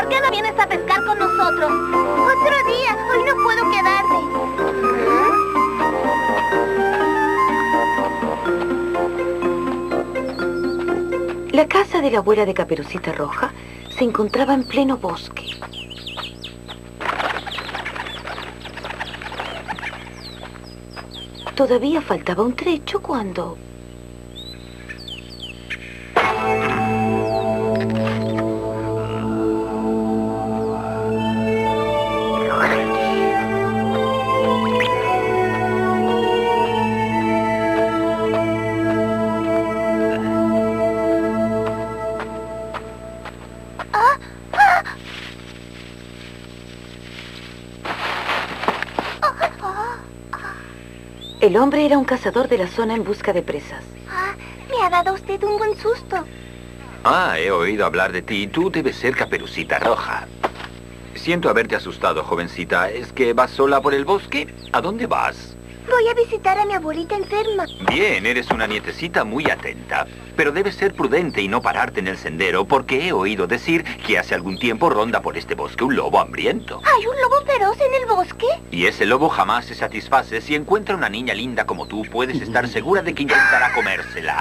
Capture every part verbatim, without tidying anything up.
¿Por qué no vienes a pescar con nosotros? Otro día. Hoy no puedo quedarme. La casa de la abuela de Caperucita Roja se encontraba en pleno bosque. Todavía faltaba un trecho cuando... El hombre era un cazador de la zona en busca de presas. Ah, me ha dado usted un buen susto. Ah, he oído hablar de ti. Tú debes ser Caperucita Roja. Siento haberte asustado, jovencita. ¿Es que vas sola por el bosque? ¿A dónde vas? Voy a visitar a mi abuelita enferma. Bien, eres una nietecita muy atenta. Pero debes ser prudente y no pararte en el sendero, porque he oído decir que hace algún tiempo ronda por este bosque un lobo hambriento. ¿Hay un lobo feroz en el bosque? Y ese lobo jamás se satisface. Si encuentra una niña linda como tú, puedes estar segura de que intentará comérsela.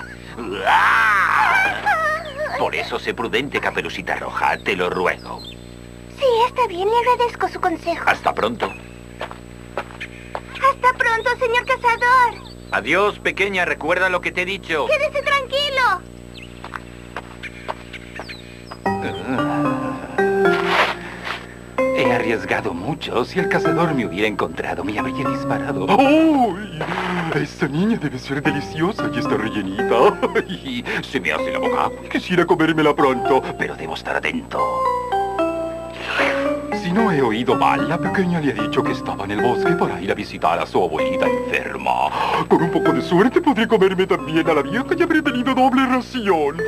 Por eso sé prudente, Caperucita Roja. Te lo ruego. Sí, está bien. Le agradezco su consejo. Hasta pronto. Hasta pronto, señor cazador. Adiós, pequeña. Recuerda lo que te he dicho. Quédese tranquilo. He arriesgado mucho. Si el cazador me hubiera encontrado, me habría disparado. ¡Uy! Esta niña debe ser deliciosa y está rellenita. Ay, se me hace la boca agua y quisiera comérmela pronto, pero debo estar atento. Si no he oído mal, la pequeña le ha dicho que estaba en el bosque para ir a visitar a su abuelita enferma. Con un poco de suerte podré comerme también a la vieja y habré tenido doble ración.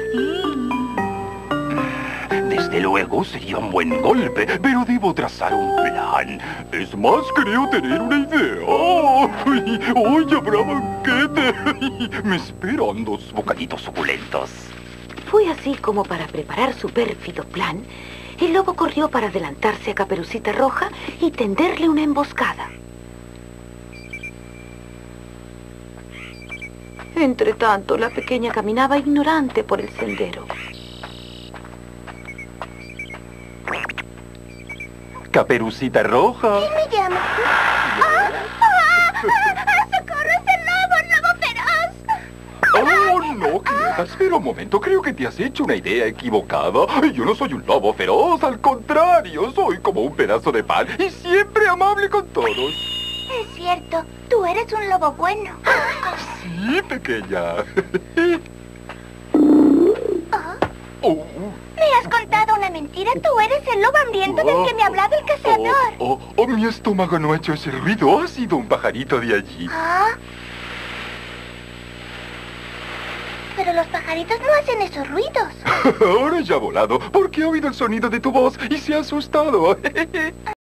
Desde luego sería un buen golpe, pero debo trazar un plan. Es más, creo tener una idea. ¡Ay! ¡Hoy habrá banquete! Me esperan dos bocaditos suculentos. Fue así como, para preparar su pérfido plan, el lobo corrió para adelantarse a Caperucita Roja y tenderle una emboscada. Entretanto, la pequeña caminaba ignorante por el sendero. Caperucita Roja. ¿Quién me llama? ¡Ah! ¡Ah! ¡Ah! ¡Socorro! ¡Es el lobo! ¡El lobo feroz! ¡Oh, no, quieta! Espera un momento. Creo que te has hecho una idea equivocada. Yo no soy un lobo feroz. Al contrario, soy como un pedazo de pan y siempre amable con todos. Es cierto. Tú eres un lobo bueno. Sí, pequeña. ¿Ah? Oh. Me has contado una mentira. Tú eres el lobo hambriento del que me hablaba el cazador. Oh, oh, oh, mi estómago no ha hecho ese ruido. Ha sido un pajarito de allí. ¿Ah? Pero los pajaritos no hacen esos ruidos. Ahora ya ha volado porque ha oído el sonido de tu voz y se ha asustado.